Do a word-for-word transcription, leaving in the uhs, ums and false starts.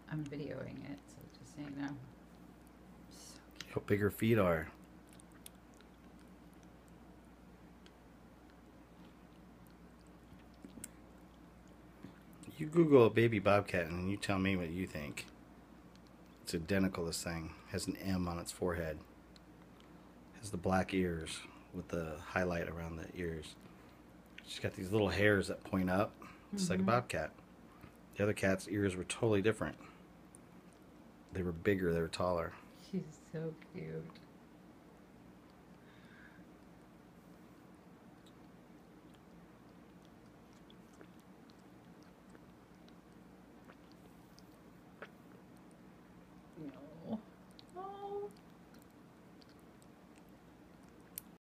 I'm videoing it, so just so you know. So cute. How big her feet are. You Google a baby bobcat and you tell me what you think. It's identical, this thing. Has an M on its forehead. Has the black ears with the highlight around the ears. She's got these little hairs that point up. It's mm-hmm. like a bobcat. The other cat's ears were totally different. They were bigger, they were taller. She's so cute.